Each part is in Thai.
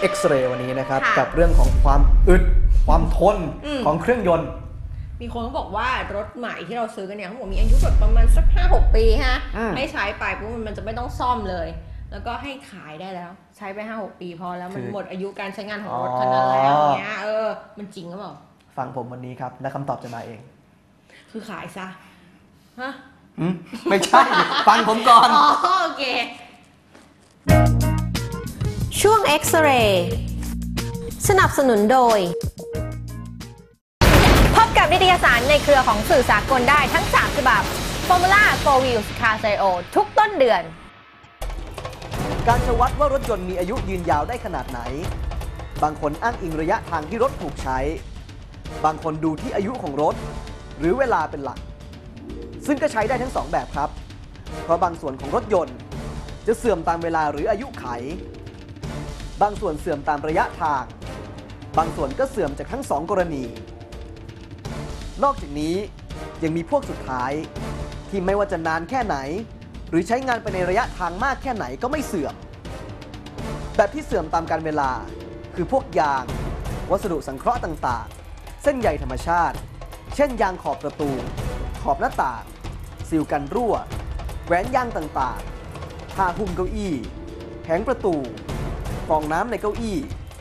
เอ็กซเรย์วันนี้นะครับกับเรื่องของความอึดความทนของเครื่องยนต์มีคนเขาบอกว่ารถใหม่ที่เราซื้อกันเนี่ยเขาบอกมีอายุแบบประมาณสัก 5-6 ปีฮะให้ใช้ไปปุ๊บมันจะไม่ต้องซ่อมเลยแล้วก็ให้ขายได้แล้วใช้ไป 5-6 ปีพอแล้วมันหมดอายุการใช้งานของรถคันนั้นแล้วอย่างเงี้ยมันจริงหรือเปล่าฟังผมวันนี้ครับและคำตอบจะมาเองคือขายซะฮะไม่ใช่ฟังผมก่อนโอเคช่วง X-ray สนับสนุนโดยพบกับนิตยสารในเครือของสื่อสากลได้ทั้ง3ฉบับ Formula 4 Wheels Car Sale ทุกต้นเดือนการจะวัดว่ารถยนต์มีอายุยืนยาวได้ขนาดไหนบางคนอ้างอิงระยะทางที่รถถูกใช้บางคนดูที่อายุของรถหรือเวลาเป็นหลักซึ่งก็ใช้ได้ทั้ง2แบบครับเพราะบางส่วนของรถยนต์จะเสื่อมตามเวลาหรืออายุไขบางส่วนเสื่อมตามระยะทางบางส่วนก็เสื่อมจากทั้ง2กรณีนอกจากนี้ยังมีพวกสุดท้ายที่ไม่ว่าจะนานแค่ไหนหรือใช้งานไปในระยะทางมากแค่ไหนก็ไม่เสื่อมแบบที่เสื่อมตามกาลเวลาคือพวกยางวัสดุสังเคราะห์ต่างๆเส้นใยธรรมชาติเช่นยางขอบประตูขอบหน้าต่างซีลกันรั่วแหวนยางต่างๆผ้าหุ้มเก้าอี้แผงประตูฟองน้ำในเก้าอี้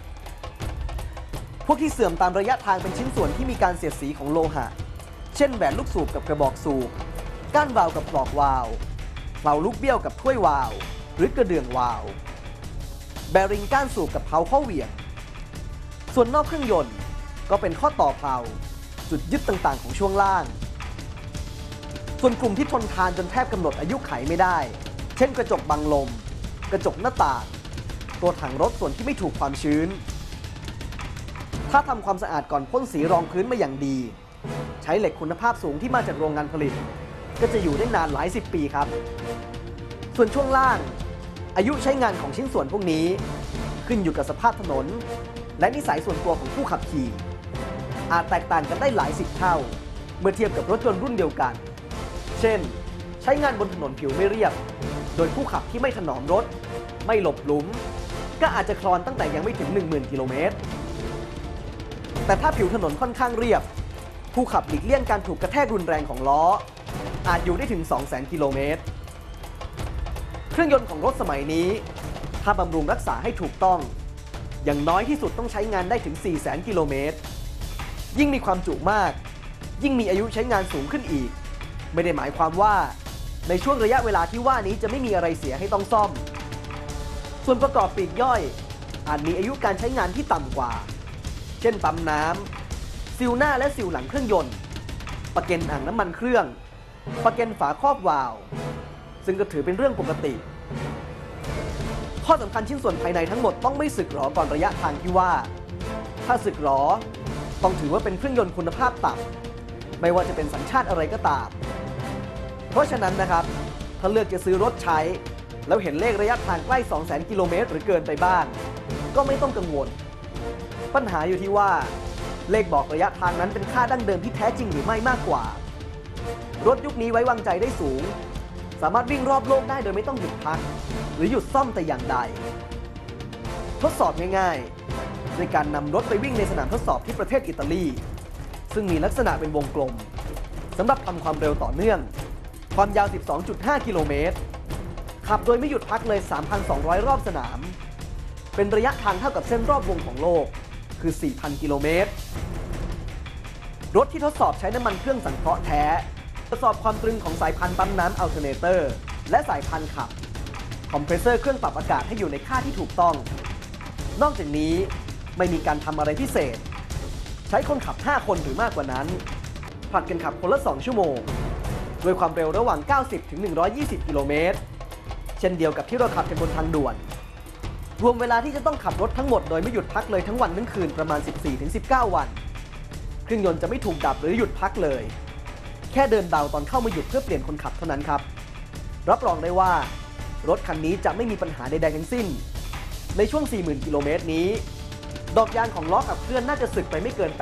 พวกที่เสื่อมตามระยะทางเป็นชิ้นส่วนที่มีการเสียดสีของโลหะเช่นแหวนลูกสูบกับกระบอกสูบก้านวาล์วกับปลอกวาล์วเพลาลูกเบี้ยวกับถ้วยวาล์วหรือกระเดื่องวาล์วแบริ่งก้านสูบกับเพลาข้อเหวี่ยงส่วนนอกเครื่องยนต์ก็เป็นข้อต่อเพลาจุดยึดต่างๆของช่วงล่างส่วนกลุ่มที่ทนทานจนแทบกำหนดอายุไขไม่ได้เช่นกระจกบังลมกระจกหน้าต่างตัวถังรถส่วนที่ไม่ถูกความชื้นถ้าทำความสะอาดก่อนพ่นสีรองพื้นมาอย่างดีใช้เหล็กคุณภาพสูงที่มาจากโรงงานผลิตก็จะอยู่ได้นานหลาย10 ปีครับส่วนช่วงล่างอายุใช้งานของชิ้นส่วนพวกนี้ขึ้นอยู่กับสภาพถนนและนิสัยส่วนตัวของผู้ขับขี่อาจแตกต่างกันได้หลาย10 เท่าเมื่อเทียบกับรถยนต์รุ่นเดียวกันเช่นใช้งานบนถนนผิวไม่เรียบโดยผู้ขับที่ไม่ถนอมรถไม่หลบหลุมก็อาจจะคลอนตั้งแต่ยังไม่ถึง 10,000 กิโลเมตรแต่ถ้าผิวถนนค่อนข้างเรียบผู้ขับหลีกเลี่ยงการถูกกระแทกรุนแรงของล้ออาจอยู่ได้ถึง 200,000 กิโลเมตรเครื่องยนต์ของรถสมัยนี้ถ้าบำรุงรักษาให้ถูกต้องอย่างน้อยที่สุดต้องใช้งานได้ถึง 400,000 กิโลเมตรยิ่งมีความจุมากยิ่งมีอายุใช้งานสูงขึ้นอีกไม่ได้หมายความว่าในช่วงระยะเวลาที่ว่านี้จะไม่มีอะไรเสียให้ต้องซ่อมส่วนประกอบปลีกย่อยอาจมีอายุการใช้งานที่ต่ำกว่าเช่นปั๊มน้ำซีลหน้าและซีลหลังเครื่องยนต์ประเก็นอ่างน้ำมันเครื่องประเก็นฝาครอบวาล์วซึ่งก็ถือเป็นเรื่องปกติข้อสำคัญชิ้นส่วนภายในทั้งหมดต้องไม่สึกหรอก่อนระยะทางที่ว่าถ้าสึกหรอต้องถือว่าเป็นเครื่องยนต์คุณภาพต่ำไม่ว่าจะเป็นสัญชาติอะไรก็ตามเพราะฉะนั้นนะครับถ้าเลือกจะซื้อรถใช้แล้วเห็นเลขระยะทางใกล้ 200,000 กิโลเมตรหรือเกินไปบ้างก็ไม่ต้องกังวลปัญหาอยู่ที่ว่าเลขบอกระยะทางนั้นเป็นค่าดั้งเดิมที่แท้จริงหรือไม่มากกว่ารถยุคนี้ไว้วางใจได้สูงสามารถวิ่งรอบโลกได้โดยไม่ต้องหยุดพักหรือหยุดซ่อมแต่อย่างใดทดสอบง่ายๆในการนำรถไปวิ่งในสนามทดสอบที่ประเทศอิตาลีซึ่งมีลักษณะเป็นวงกลมสำหรับทำความเร็วต่อเนื่องความยาว 12.5 กิโลเมตรขับโดยไม่หยุดพักเลย 3,200 รอบสนามเป็นระยะทางเท่ากับเส้นรอบวงของโลกคือ 4,000 กิโลเมตรรถที่ทดสอบใช้น้ำมันเครื่องสังเคราะห์แท้ทดสอบความตรึงของสายพันธุ์ปั๊มน้ำอัลเทอร์เนเตอร์และสายพันธุ์ขับคอมเพรสเซอร์เครื่องปรับอากาศให้อยู่ในค่าที่ถูกต้องนอกจากนี้ไม่มีการทำอะไรพิเศษใช้คนขับ5คนหรือมากกว่านั้นผลัดกันขับคนละ2 ชั่วโมงด้วยความเร็วระหว่าง 90 ถึง 120 กิโลเมตรเช่นเดียวกับที่เราขับกันบนทางด่วนรวมเวลาที่จะต้องขับรถทั้งหมดโดยไม่หยุดพักเลยทั้งวันทั้งคืนประมาณ 14-19 วันเครื่องยนต์จะไม่ถูกดับหรือหยุดพักเลยแค่เดินเบาตอนเข้ามาหยุดเพื่อเปลี่ยนคนขับเท่านั้นครับรับรองได้ว่ารถคันนี้จะไม่มีปัญหาใดๆทั้งสิ้นในช่วง 40,000 กิโลเมตรนี้ดอกยางของล้อขับเคลื่อนน่าจะสึกไปไม่เกิน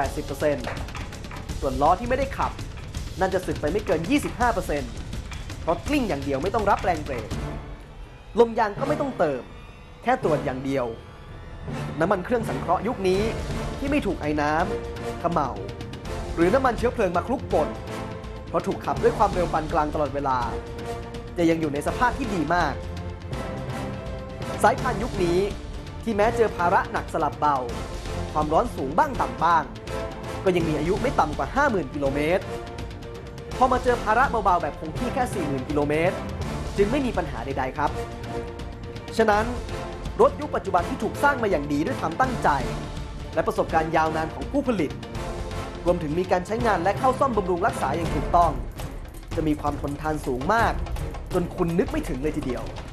80% ส่วนล้อที่ไม่ได้ขับน่าจะสึกไปไม่เกิน 25% เพราะกลิ้งอย่างเดียวไม่ต้องรับแรงเบรกลมยางก็ไม่ต้องเติมแค่ตรวจอย่างเดียวน้ำมันเครื่องสังเคราะห์ยุคนี้ที่ไม่ถูกไอ้น้ำเขม่าหรือน้ำมันเชื้อเพลิงมาคลุกป่นเพราะถูกขับด้วยความเร็วปานกลางตลอดเวลาจะยังอยู่ในสภาพที่ดีมากสายพานยุคนี้ที่แม้เจอภาระหนักสลับเบาความร้อนสูงบ้างต่ำบ้างก็ยังมีอายุไม่ต่ำกว่า 50,000 กิโลเมตรพอมาเจอภาระเบาๆแบบคงที่แค่ 40,000 กิโลเมตรจึงไม่มีปัญหาใดๆครับฉะนั้นรถยุคปัจจุบันที่ถูกสร้างมาอย่างดีด้วยความตั้งใจและประสบการณ์ยาวนานของผู้ผลิตรวมถึงมีการใช้งานและเข้าซ่อมบำรุงรักษาอย่างถูกต้องจะมีความทนทานสูงมากจนคุณนึกไม่ถึงเลยทีเดียว